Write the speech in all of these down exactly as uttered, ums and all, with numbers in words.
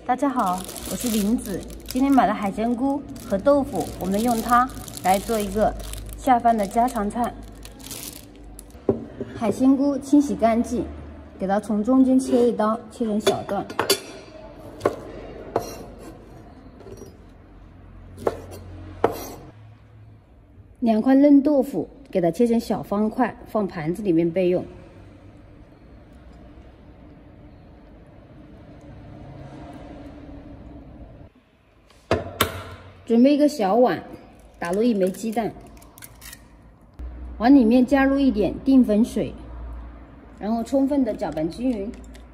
大家好，我是林子。今天买了海鲜菇和豆腐，我们用它来做一个下饭的家常菜。海鲜菇清洗干净，给它从中间切一刀，切成小段。两块嫩豆腐，给它切成小方块，放盘子里面备用。 准备一个小碗，打入一枚鸡蛋，往里面加入一点淀粉水，然后充分的搅拌均匀。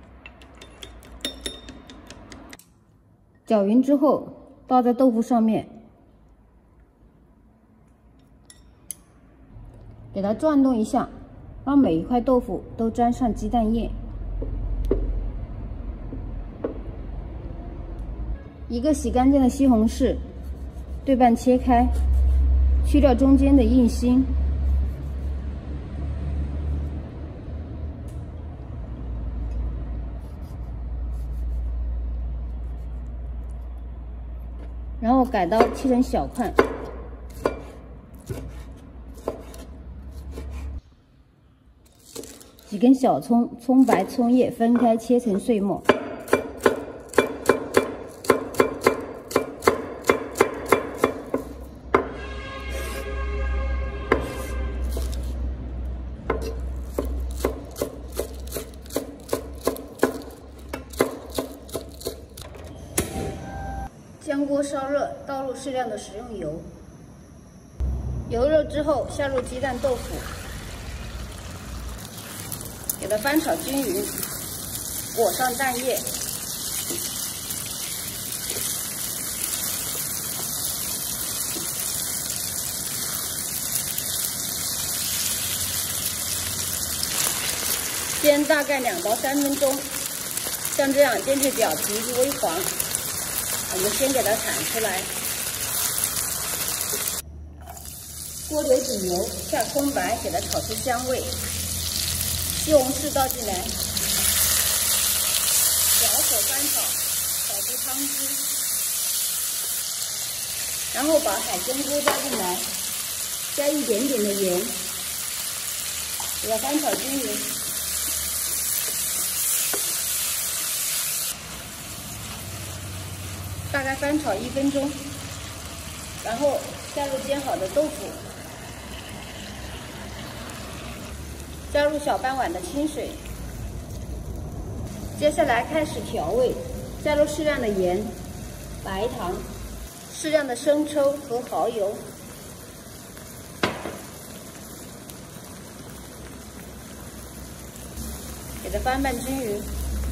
搅匀之后，倒在豆腐上面，给它转动一下，让每一块豆腐都沾上鸡蛋液。一个洗干净的西红柿。 对半切开，去掉中间的硬心，然后改刀切成小块。几根小葱，葱白、葱叶分开切成碎末。 将锅烧热，倒入适量的食用油。油热之后，下入鸡蛋、豆腐，给它翻炒均匀，裹上蛋液。煎大概两到三分钟，像这样煎至表皮微黄。 我们先给它铲出来，锅留点油，下空白，给它炒出香味。西红柿倒进来，小火翻炒，炒出汤汁，然后把海鲜菇加进来，加一点点的盐，给它翻炒均匀。 大概翻炒一分钟，然后加入煎好的豆腐，加入小半碗的清水。接下来开始调味，加入适量的盐、白糖、适量的生抽和蚝油，给它翻拌均匀。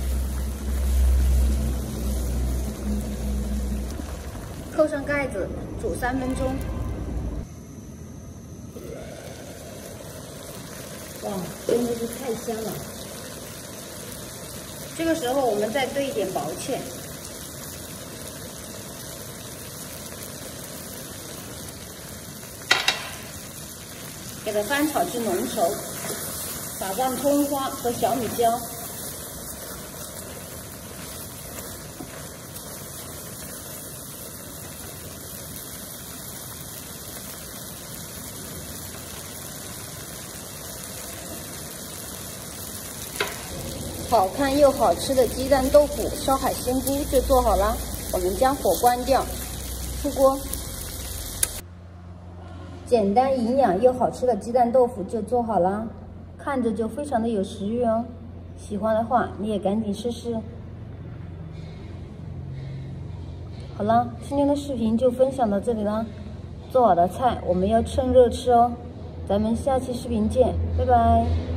扣上盖子，煮三分钟。哇，真的是太香了！这个时候我们再兑一点薄芡，给它翻炒至浓稠，撒上葱花和小米椒。 好看又好吃的鸡蛋豆腐烧海鲜菇就做好了，我们将火关掉，出锅。简单营养又好吃的鸡蛋豆腐就做好了，看着就非常的有食欲哦。喜欢的话你也赶紧试试。好了，今天的视频就分享到这里了。做好的菜我们要趁热吃哦。咱们下期视频见，拜拜。